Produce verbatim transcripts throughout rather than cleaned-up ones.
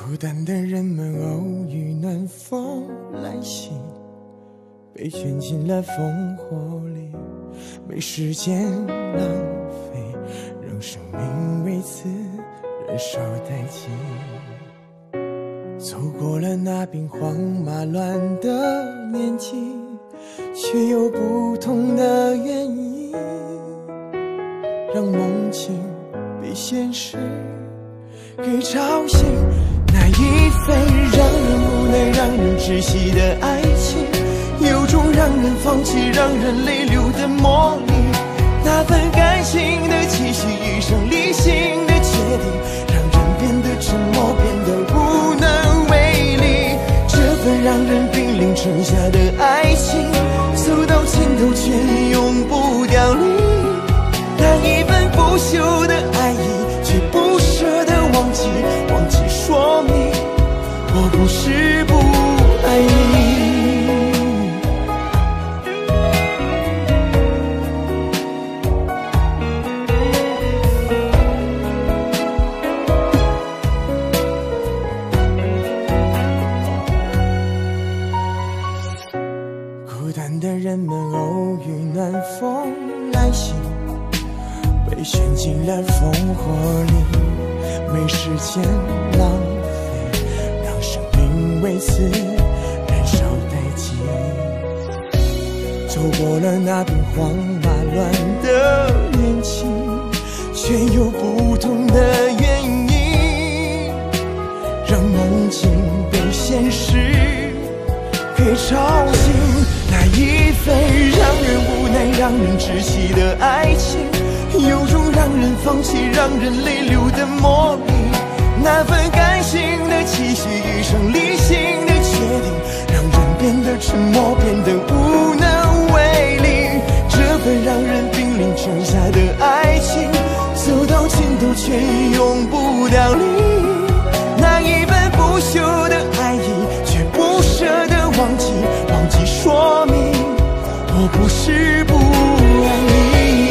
孤单的人们偶遇暖风来袭，被卷进了烽火里，没时间浪费，让生命为此燃烧殆尽。走过了那兵荒马乱的年纪，却有不同的原因，让梦境被现实给吵醒。那一份让人无奈让人窒息的爱情，有种让人放弃让人泪流的魔力。那份感性的期许遇上理性的决定，让人变得沉默变得无能为力。这份让人濒临城下的爱情，走到尽头却永不凋零。那一份不朽的爱意，却不舍得忘记，忘记说明我不是不爱你。孤单的人们偶遇暖风来袭，被卷进了烽火里，没时间浪费，让生命为此燃烧殆尽。走过了那兵荒马乱的年纪，却有不同的原因，让梦境被现实给吵醒。那一份让人无奈让人窒息的爱情，有种让人放弃让人泪流的魔力。那份感性的期许遇上理性的决定，让人变得沉默变得无能为力。这份让人濒临城下的爱情，走到尽头却永不凋零。那一份不朽的爱意，却不舍得忘记，忘记说明我不是不爱你。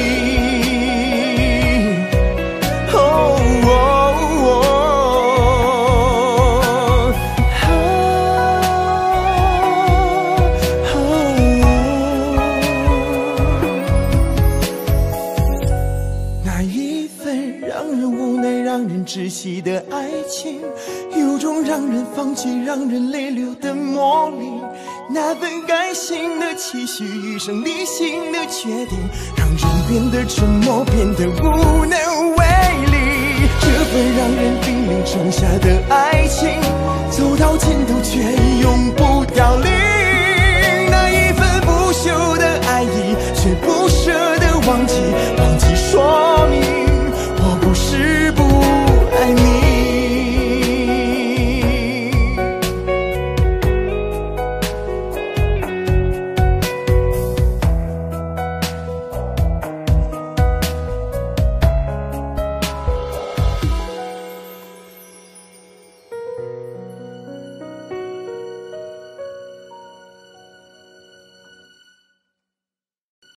窒息的爱情，有种让人放弃让人泪流的魔力。那份感性的期许遇上理性的决定，让人变得沉默变得无能为力。这份让人濒临城下的爱情，走到尽头却永不凋零。那一份不朽的爱意，却不舍得忘记，